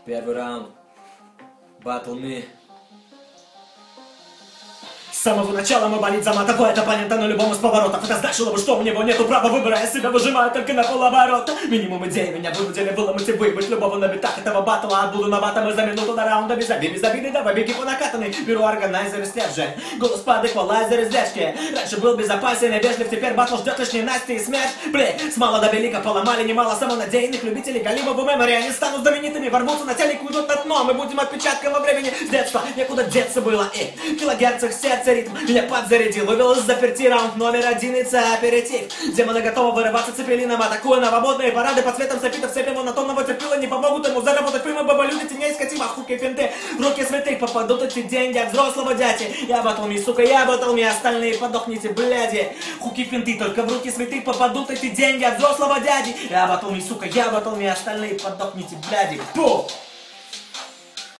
Первый раунд. Battle me. С самого начала мы болит за матовой оппонента, но любому с поворотов. Это значило бы, что у него нету права выбора. Я себя выжимаю только на полоборота. Минимум идей меня вынудили, было мотивировать любого на битах этого батла. Отбуду на батом и за минуту до раунда без обиды, давай беги по накатанной. Беру органайзер и слежжи. Голос под эквалайзер издержки. Раньше был безопасен и вежлив, теперь батл ждет лишней Насти и смерть. Блин, с мала до велика поломали немало самонадеянных любителей галима в мемори. Они станут знаменитыми, ворвутся на телек, уйдут на дно. Мы будем отпечатком во времени с детства. Некуда деться было, и в килогерцах сердца ритм меня подзарядил, вывел из заперти раунд номер 1 и аперитив. Демоны готовы вырываться цепелином, атакуя новомодные парады под цветом софитов, цепи монотонного терпила не помогут ему заработать прямые бабалюди, теней скотима, хуки финты. В руки святых попадут эти деньги от взрослого дяди. Я батл ми, сука, я батл ми, остальные подохните, бляди. Хуки финты, только в руки святых попадут эти деньги от взрослого дяди. Я батл ми, сука, я батл ми, остальные подохните, бляди. Пу!